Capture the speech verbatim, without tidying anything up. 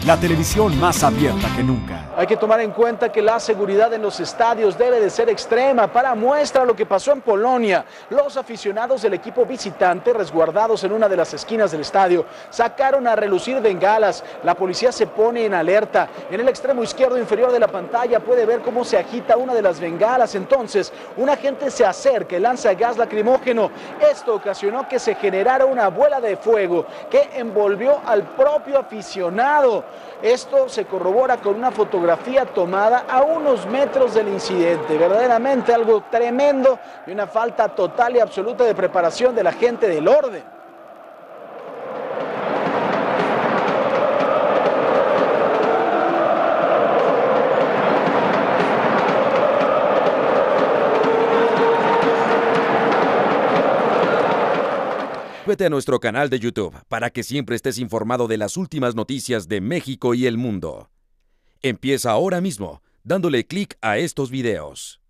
la televisión más abierta que nunca. Hay que tomar en cuenta que la seguridad en los estadios debe de ser extrema. Para muestra lo que pasó en Polonia, los aficionados del equipo visitante, resguardados en una de las esquinas del estadio, sacaron a relucir bengalas. La policía se pone en alerta. En el extremo izquierdo inferior de la pantalla puede ver cómo se agita una de las bengalas. Entonces, un agente se acerca y lanza gas lacrimógeno. Esto ocasionó que se generara una bola de fuego que envolvió al propio aficionado. Esto se corrobora con una fotografía tomada a unos metros del incidente. Verdaderamente algo tremendo y una falta total y absoluta de preparación de la gente del orden. Vete a nuestro canal de YouTube para que siempre estés informado de las últimas noticias de México y el mundo. Empieza ahora mismo dándole clic a estos videos.